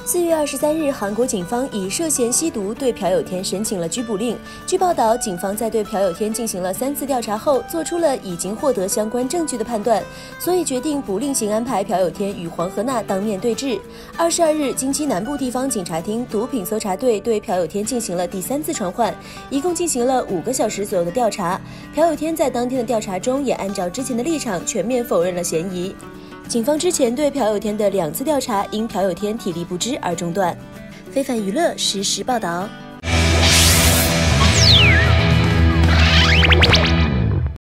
4月23日，韩国警方以涉嫌吸毒对朴有天申请了拘捕令。据报道，警方在对朴有天进行了3次调查后，做出了已经获得相关证据的判断，所以决定不另行安排朴有天与黄河娜当面对质。22日，京畿南部地方警察厅毒品搜查队对朴有天进行了第3次传唤，一共进行了5个小时左右的调查。朴有天在当天的调查中也按照之前的立场全面否认了嫌疑。警方之前对朴有天的2次调查因朴有天体力不支而中断。非凡娱乐实时报道。